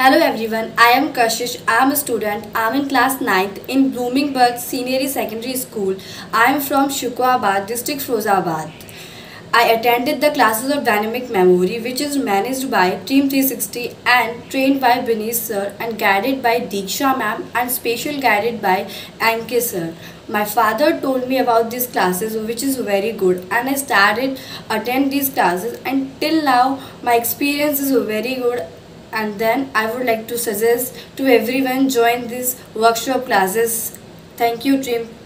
Hello everyone, I am Kashish. I am a student. I am in class 9th in Bloomingburg Senior Secondary School. I am from Shukwabad, district Firozabad. I attended the classes of Dynamic Memory, which is managed by Team 360 and trained by Binesh sir and guided by Diksha ma'am and special guided by Anke sir. My father told me about these classes, which is very good, and I started attend these classes, and till now my experience is very good. And then I would like to suggest to everyone join these workshop classes. Thank you, Team